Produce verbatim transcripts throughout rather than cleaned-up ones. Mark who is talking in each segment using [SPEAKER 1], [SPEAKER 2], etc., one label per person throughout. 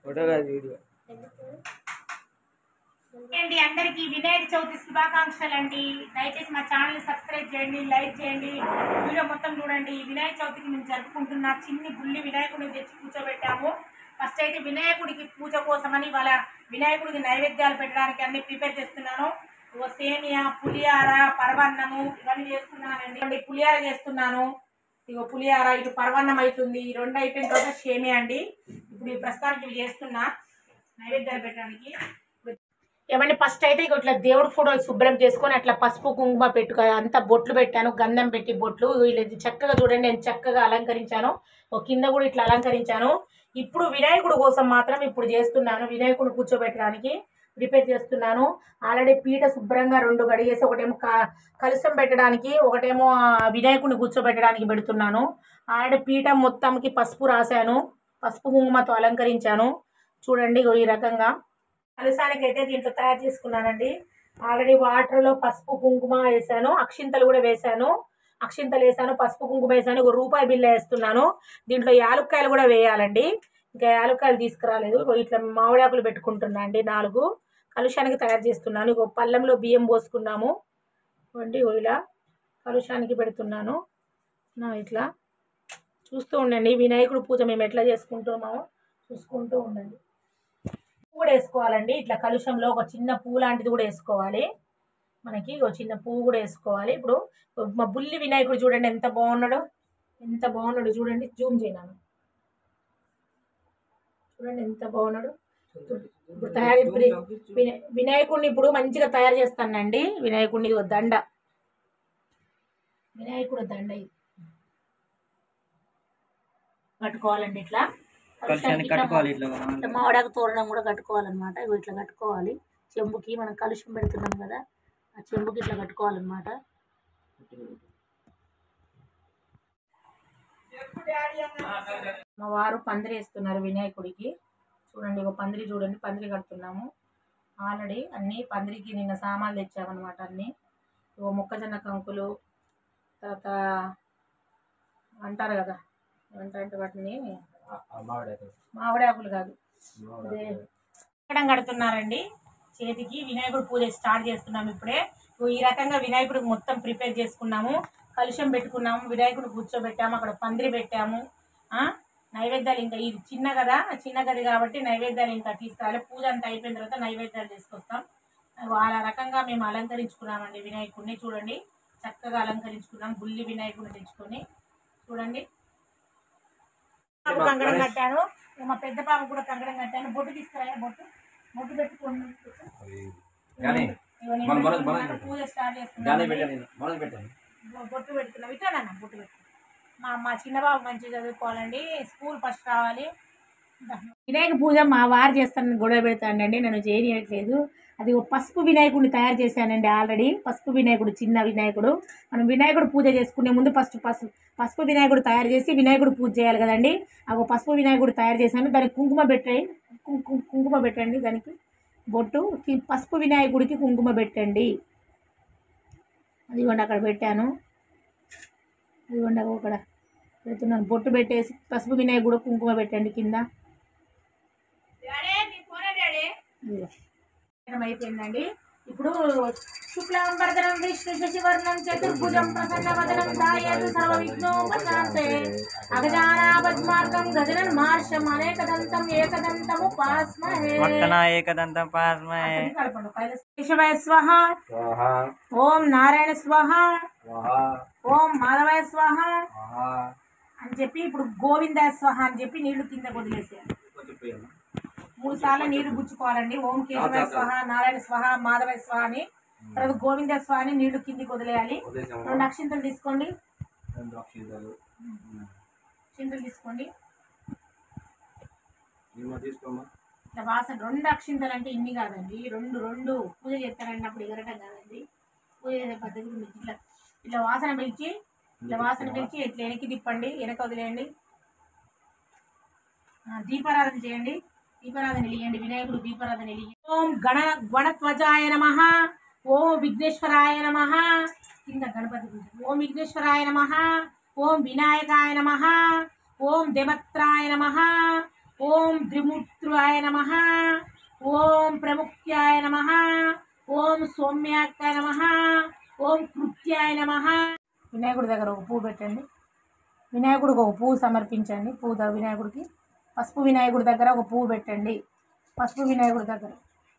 [SPEAKER 1] అండి అందరికీ వినాయక చవితి శుభాకాంక్షలు అండి. దయచేసి మా ఛానల్ సబ్స్క్రైబ్ చేయండి, లైక్ చేయండి, వీడియో మొత్తం చూడండి. వినాయక చవితికి మేము జరుపుకుంటున్న చిన్ని బుల్లి వినాయకుడిని తెచ్చి కూర్చోబెట్టాము. ఫస్ట్ అయితే వినాయకుడికి పూజ కోసమని వాళ్ళ వినాయకుడికి నైవేద్యాలు పెట్టడానికి అన్ని ప్రిపేర్ చేస్తున్నాను. సేమియా, పులిహార, పరవన్నము ఇవన్నీ చేస్తున్నానండి. పులిహార చేస్తున్నాను. ఇగో పులిహార, ఇటు పరవన్నం అవుతుంది. ఈ రెండు అయిపోయిన తర్వాత సేమియా అండి. ఇప్పుడు ఈ ప్రస్తుతానికి ఇవి చేస్తున్నా నైవేద్యాలు పెట్టడానికి. ఏమంటే ఫస్ట్ అయితే ఇట్లా దేవుడు ఫోటోలు శుభ్రం చేసుకొని అట్లా పసుపు కుంకుమ పెట్టుకో అంతా బొట్లు పెట్టాను, గంధం పెట్టి బొట్లు ఇలా చక్కగా చూడండి. నేను చక్కగా అలంకరించాను. ఒక కింద కూడా ఇట్లా అలంకరించాను. ఇప్పుడు వినాయకుడు కోసం మాత్రం ఇప్పుడు చేస్తున్నాను. వినాయకుడు కూర్చోబెట్టడానికి ప్రిపేర్ చేస్తున్నాను. ఆల్రెడీ పీట శుభ్రంగా రెండు గడిగేసి ఒకటేమో కలశం పెట్టడానికి, ఒకటేమో వినాయకుడిని కూర్చోబెట్టడానికి పెడుతున్నాను. ఆల్రెడీ పీట మొత్తంకి పసుపు రాశాను, పసుపు కుంకుమతో అలంకరించాను. చూడండి ఈ రకంగా కలశానికి అయితే దీంట్లో తయారు చేసుకున్నానండి. ఆల్రెడీ వాటర్లో పసుపు కుంకుమ వేసాను, అక్షింతలు కూడా వేసాను. అక్షింతలు వేసాను, పసుపు కుంకుమ వేసాను. ఒక రూపాయి బిల్ల వేస్తున్నాను. దీంట్లో యాలుక్కాయలు కూడా వేయాలండి. ఇంకా యాలుక్కాయలు తీసుకురాలేదు. ఇట్లా మామిడాకులు పెట్టుకుంటున్నా అండి. నాలుగు కలుషానికి తయారు చేస్తున్నాను. ఇక పళ్ళెంలో బియ్యం పోసుకున్నాము అండి. ఇలా కలుషానికి పెడుతున్నాను. ఇట్లా చూస్తూ ఉండండి. వినాయకుడు పూజ మేము ఎట్లా చేసుకుంటున్నామో చూసుకుంటూ ఉండండి. పువ్వు కూడా వేసుకోవాలండి. ఇట్లా కలుషంలో ఒక చిన్న పువ్వు లాంటిది కూడా వేసుకోవాలి. మనకి ఒక చిన్న పువ్వు కూడా వేసుకోవాలి. ఇప్పుడు మా బుల్లి వినాయకుడు చూడండి ఎంత బాగున్నాడు, ఎంత బాగున్నాడు చూడండి. జూమ్ చేయను చూడండి ఎంత బాగున్నాడు. ఇప్పుడు తయారు వినాయకుడిని ఇప్పుడు మంచిగా తయారు చేస్తానండి. వినాయకుడిని దండ, వినాయకుడు దండ కట్టుకోవాలండి. ఇట్లా మామిడాకు తోరణం కూడా కట్టుకోవాలన్నమాట. ఇవి ఇట్లా కట్టుకోవాలి. చెంబుకి మనం కలుషం పెడుతున్నాం కదా, ఆ చెంబుకి ఇట్లా కట్టుకోవాలన్నమాట. మా వారు పందిరి వేస్తున్నారు వినాయకుడికి. చూడండి ఒక పందిరి చూడండి, పందిరి కడుతున్నాము. ఆల్రెడీ అన్నీ పందిరికి నిన్న సామాన్లు తెచ్చామన్నమాట. అన్నీ ఓ మొక్కజొన్న కంకులు, తర్వాత అంటారు కదా ఏమంటారంటే వాటిని మామిడాకులు కాదు, అదే ఎక్కడం కడుతున్నారండి. చేతికి వినాయకుడు పూజ స్టార్ట్ చేస్తున్నాము ఇప్పుడే. ఈ రకంగా వినాయకుడికి మొత్తం ప్రిపేర్ చేసుకున్నాము. కలుషం పెట్టుకున్నాము, వినాయకుడు కూర్చోబెట్టాము, అక్కడ పందిరి పెట్టాము. నైవేద్యాలు ఇంకా ఇది చిన్న కదా, చిన్న గది కాబట్టి నైవేద్యాలు ఇంకా తీసుకురాలి. పూజ అంతా అయిపోయిన తర్వాత నైవేద్యాలు తీసుకొస్తాం. వాళ్ళ రకంగా మేము అలంకరించుకున్నామండి వినాయకుడిని. చూడండి చక్కగా అలంకరించుకున్నాం. బుల్లి వినాయకుడిని తెచ్చుకొని చూడండి. కంకణం కట్టాను, మా పెద్ద పాప కూడా కంకణం కట్టాను. బొట్టు తీసుకురా, బొట్టు బొట్టు పెట్టుకోండి. పూజ స్టార్ట్ చేస్తున్నాను. బొట్టు పెడుతున్నాం. ఇట్లానన్నా బొట్టు పెట్టు. మా మా చిన్న బాబు మంచిగా చదువుకోవాలండి, స్కూల్ ఫస్ట్ రావాలి. వినాయక పూజ మా వారు చేస్తానని గొడవ పెడతానండి, నేను చేయట్లేదు. అది పసుపు వినాయకుడిని తయారు చేశానండి. ఆల్రెడీ పసుపు వినాయకుడు, చిన్న వినాయకుడు. మనం వినాయకుడు పూజ చేసుకునే ముందు ఫస్ట్ పసుపు పసుపు వినాయకుడు తయారు చేసి వినాయకుడు పూజ చేయాలి కదండి. ఆ పసుపు వినాయకుడు తయారు చేశాను. దానికి కుంకుమ పెట్టండి, కుంకుమ పెట్టండి. దానికి బొట్టు, పసుపు వినాయకుడికి కుంకుమ పెట్టండి. అదిగోండి అక్కడ పెట్టాను, అదిగోండి అక్కడ పెడుతున్నాను. బొట్టు పెట్టేసి పసుపు వినాయకుడు కుంకుమ పెట్టండి కింద. అయిపోయిందండి. ఇప్పుడు శుక్లాంబరధరం విష్ణు శశివర్ణం చతుర్భుజం ప్రసన్నవదనం ధ్యాయేత్ సర్వవిఘ్నోపశాంతయే అగజానన పద్మార్కం గజనన్ మార్షం అనేకదంతం ఏకదంతం ఉపాస్మహే
[SPEAKER 2] ఏకదంతం ఉపాస్మహే.
[SPEAKER 1] కేశవాయ స్వాహ, ఓం నారాయణ స్వాహ, ఓం మాధవాయ స్వాహ అని చెప్పి ఇప్పుడు గోవిందాయ స్వాహ అని చెప్పి నీళ్లు కింద వదిలేసారు. మూడు సార్లు నీళ్లు గుచ్చుకోవాలండి. ఓం కేశవాయ స్వాహ, నారాయణ స్వాహ, మాధవాయ స్వాహ అని, తర్వాత గోవింద స్వాహ అని నీళ్లు కిందికి వదిలేయాలి. రెండు అక్షింతలు తీసుకోండి, అక్షింతలు తీసుకోండి. ఇట్లా వాసన రెండు అక్షింతలు అంటే ఇన్ని కాదండి, రెండు రెండు పూజ చేస్తారండి. అప్పుడు ఎగరటం కాదండి, పూజ చేసే పద్ధతి ఉంది. ఇట్లా ఇట్లా వాసన పిలిచి ఇట్లా వాసన పిలిచి ఇట్లా వెనక్కి తిప్పండి, వెనక వదిలేయండి. దీపారాధన చేయండి, దీపారాధన వెలియండి. వినాయకుడు దీపారాధన వెలిగి ఓం గణ గణధ్వజాయ నమః, ఓం విఘ్నేశ్వరాయ నమః. కింద గణపతి పూజ. ఓం విఘ్నేశ్వరాయ నమః, ఓం వినాయకాయ నమః, ఓం దేవత్రాయ నమః, ఓం ద్రిమూర్త్రాయ నమః, ఓం ప్రముఖ్యాయ నమః, ఓం సౌమ్యాకాయ నమః, ఓం కృత్యాయ నమః. వినాయకుడి దగ్గర ఒక పువ్వు పెట్టండి. వినాయకుడికి ఒక పువ్వు సమర్పించండి. పువ్వు వినాయకుడికి పసుపు వినాయకుడి దగ్గర ఒక పువ్వు పెట్టండి. పసుపు వినాయకుడి దగ్గర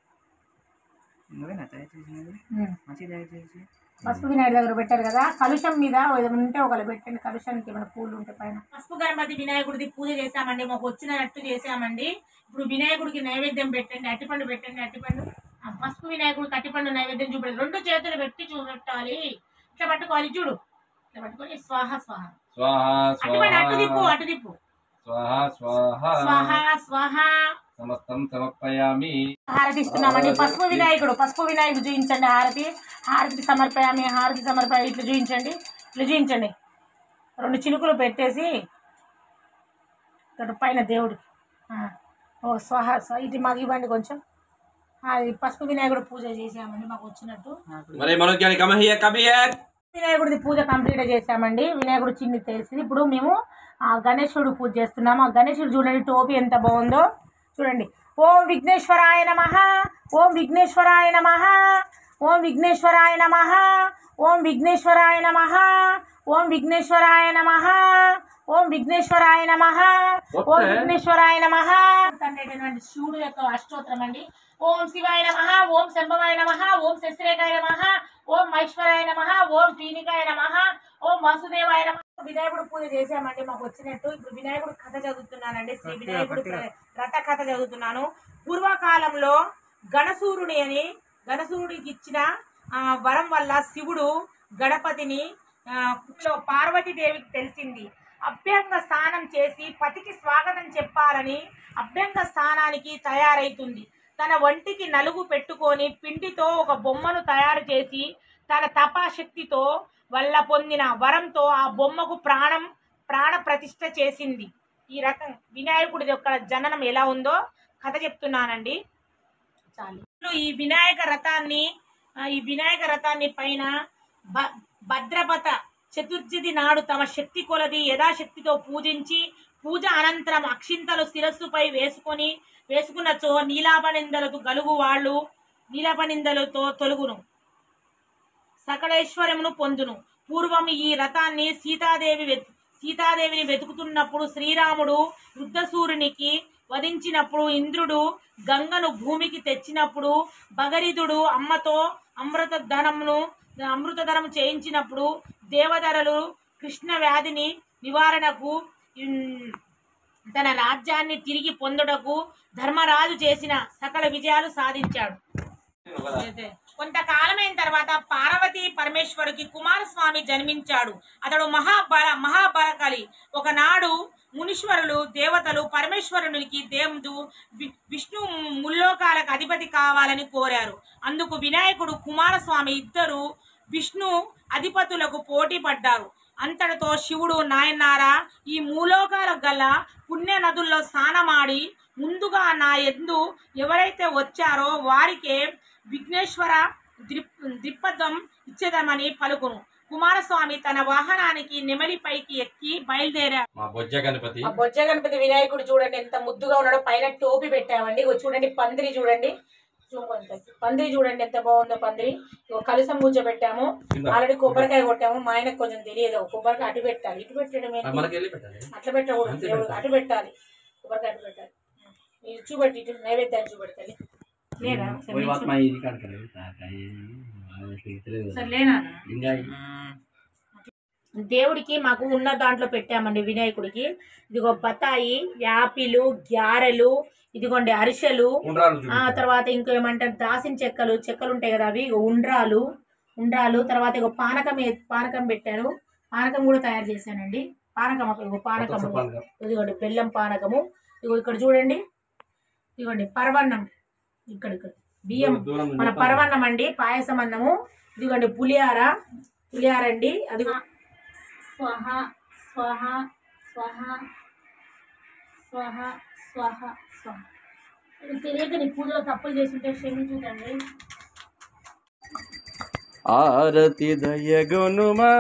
[SPEAKER 1] పసుపు వినాయకుడి దగ్గర పెట్టారు కదా. కలుషం మీద ఏదైనా ఉంటే ఒకళ్ళు పెట్టండి. కలుషానికి ఏమైనా పూలు ఉంటే పైన. పసుపు గణపతి వినాయకుడిది పూజ చేసామండి. మాకు వచ్చినట్టు చేసామండి. ఇప్పుడు వినాయకుడికి నైవేద్యం పెట్టండి. అట్టిపండు పెట్టండి. అట్టిపండు పసుపు వినాయకుడికి అట్టిపండు నైవేద్యం చూపెట్టండి. రెండు చేతులు పెట్టి చూపెట్టాలి. ఇట్లా పట్టుకోవాలి. చూడు ఇట్లా పట్టుకొని స్వాహ స్వాహ అట్టిపండు అటు దిప్పు అటు దిప్పు స్వాహ స్వాహ
[SPEAKER 3] సమస్తం సమర్పయామి.
[SPEAKER 1] హారతి ఇస్తున్నామండి. పసుపు వినాయకుడు పసుపు వినాయకుడు చూపించండి. హారతి హారతి సమర్పయామి. హారతి సమర్పయామి. ఇట్లా చూపించండి. ఇట్లా చూపించండి. రెండు చిలుకలు పెట్టేసి ఇక్కడ పైన దేవుడికి ఓ స్వాహ స్వ ఇది మాకు ఇవ్వండి కొంచెం. అది పసుపు వినాయకుడు పూజ చేసామండి. మాకు వచ్చినట్టు వినాయకుడిది పూజ కంప్లీట్ చేసామండి. వినాయకుడు చిన్ని తెలిసింది. ఇప్పుడు మేము ఆ గణేశుడు పూజ చేస్తున్నాము. ఆ గణేశుడు చూడండి టోపీ ఎంత బాగుందో చూడండి. ఓం విఘ్నేశ్వరాయ నమః, ఓం విఘ్నేశ్వరాయ నమః, ఓం విఘ్నేశ్వరాయ నమః, ఓం విఘ్నేశ్వరాయ నమః, ఓం విఘ్నేశ్వరాయ నమః, ఓం విఘ్నేశ్వరాయ నమః, ఓం విఘ్నేశ్వరాయ నమః. అనేటటువంటి శివుడు యొక్క అష్టోత్తరం అండి. ఓం శివాయ నమః, ఓం శంభవాయ నమః, ఓం శశిరేఖాయ నమః, ఓం మహేశ్వరాయ నమః, ఓం శ్రీనికాయ నమః, ఓం వాసుదేవాయ నమః. వినాయకుడు పూజ చేసామండి. మాకు వచ్చినట్టు ఇప్పుడు వినాయకుడు కథ చదువుతున్నానండి. శ్రీ వినాయకుడు రథ కథ చదువుతున్నాను. పూర్వకాలంలో గణసూరుని అని గణసూరుడికి ఇచ్చిన వరం వల్ల శివుడు గణపతిని పార్వతీదేవికి తెలిసింది. అభ్యంగ స్నానం చేసి పతికి స్వాగతం చెప్పాలని అభ్యంగ స్నానానికి తయారైతుంది. తన ఒంటికి నలుగు పెట్టుకొని పిండితో ఒక బొమ్మను తయారు చేసి తన తపశక్తితో వల్ల పొందిన వరంతో ఆ బొమ్మకు ప్రాణం ప్రాణ ప్రతిష్ఠ చేసింది. ఈ రకం వినాయకుడి యొక్క జననం ఎలా ఉందో కథ చెప్తున్నానండి. చాలు. ఈ వినాయక రథాన్ని ఈ వినాయక రథాన్ని పైన భద్రపత చతుర్థి నాడు తమ శక్తి కొలది యథాశక్తితో పూజించి పూజ అనంతరం అక్షింతలు శిరస్సుపై వేసుకొని వేసుకున్నచో నీలాపనిందలతో గలుగు వాళ్ళు నీలాపనిందలతో తొలుగును సకలేశ్వరమును పొందును. పూర్వం ఈ రథాన్ని సీతాదేవి సీతాదేవిని వెతుకుతున్నప్పుడు శ్రీరాముడు రుద్రసూరునికి వధించినప్పుడు ఇంద్రుడు గంగను భూమికి తెచ్చినప్పుడు భగరిధుడు అమ్మతో అమృత ధనమును అమృతధనం చేయించినప్పుడు దేవదరలు కృష్ణ వ్యాధిని నివారణకు తన రాజ్యాన్ని తిరిగి పొందుటకు ధర్మరాజు చేసిన సకల విజయాలు సాధించాడు. కొంతకాలమైన తర్వాత పార్వతీ పరమేశ్వరుకి కుమారస్వామి జన్మించాడు. అతడు మహాబల మహాబలకలి. ఒకనాడు మునీశ్వరులు దేవతలు పరమేశ్వరునికి దేవుడు విష్ణు ముల్లోకాలకు అధిపతి కావాలని కోరారు. అందుకు వినాయకుడు కుమారస్వామి ఇద్దరు విష్ణు అధిపతులకు పోటీ పడ్డారు. అంతటితో శివుడు నాయనారా ఈ మూలోకాల గల పుణ్య నదుల్లో స్నానమాడి ముందుగా నా యందు ఎవరైతే వచ్చారో వారికే విఘ్నేశ్వర ద్రిపదం ఇచ్చేదమని పలుకును. కుమారస్వామి తన వాహనానికి నెమలిపైకి ఎక్కి బయలుదేరారు.
[SPEAKER 3] బొజ్జ గణపతి
[SPEAKER 1] ఆ బొజ్జ గణపతి వినాయకుడు చూడండి ఎంత ముద్దుగా ఉన్నాడో. పైన టోపీ పెట్టామండి. చూడండి పందిరి చూడండి. పందిరి చూడండి ఎంత బాగుందో. పందిరి కలుసం కూర్చోబెట్టాము. ఆల్రెడీ కొబ్బరికాయ కొట్టాము. మా ఆయనకు కొంచెం తెలియదు. కొబ్బరికాయ అటు పెట్టాలి. ఇటు పెట్టడం అట్లా పెట్టకూడదు. దేవుడు అటు పెట్టాలి. కొబ్బరికాయ అటు పెట్టాలి. చూపెట్టి ఇటు నైవేద్యాన్ని చూపెడతాలి. దేవుడికి మాకు ఉన్న దాంట్లో పెట్టామండి. వినాయకుడికి ఇదిగో బత్తాయి, యాపిలు, గ్యారెలు, ఇదిగోండి అరిసెలు, ఆ తర్వాత ఇంకో ఏమంటారు దాసిన చెక్కలు చెక్కలు ఉంటాయి కదా అవి ఉండ్రాలు ఉండ్రాలు తర్వాత ఇగో పానకం పానకం పెట్టాను. పానకం కూడా తయారు చేశానండి. పానకం ఇగో పానకము ఇదిగోండి బెల్లం పానకము. ఇగో ఇక్కడ చూడండి. ఇదిగోండి పరవన్నం. ఇక్కడ ఇక్కడ బియ్యం మన పరవన్నం అండి. పాయసం అన్నము. ఇదిగోండి పులిహార పులిహార అండి. అది స్వహ స్వహ స్వహ స్వహ స్వహ స్వహ. తెలియక నీ పూజలో తప్పులు చేస్తుంటే క్షమించుతండి.
[SPEAKER 2] ఆరతి దయగొనుమా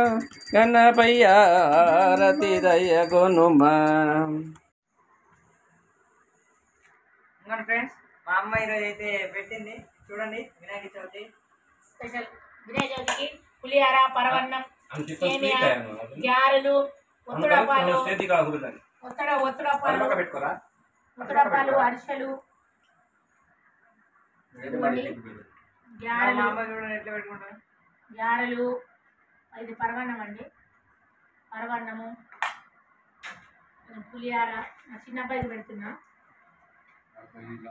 [SPEAKER 2] గణపయ్య ఆరతి దయగొనుమా.
[SPEAKER 4] మన ఫ్రెండ్స్ మా అమ్మ ఈరోజు అయితే పెట్టింది చూడండి వినాయక చవితి
[SPEAKER 1] స్పెషల్ వినాయక చవితికి పులిహార పరవన్నం
[SPEAKER 3] అంత
[SPEAKER 1] సేమియా
[SPEAKER 3] sweet అయ్యాను అది.
[SPEAKER 1] గ్యారెలు ఒత్తుడప్పాలు
[SPEAKER 3] స్టేజ్ కాకూడదు
[SPEAKER 1] ఒత్తడ ఒత్తుడప్పాలు
[SPEAKER 3] పెట్టుకోరా
[SPEAKER 1] ఒత్తుడప్పాలు అరిసెలు ఇదిగోండి
[SPEAKER 4] మా
[SPEAKER 1] గ్యారెలు
[SPEAKER 4] అమ్మ చూడండి ఎట్లా పెట్టుకుంటారు
[SPEAKER 1] గ్యారెలు ఇది పరవన్నం అండి పరవన్నము పులిహార మా చిన్న అబ్బాయికి పెడుతున్నా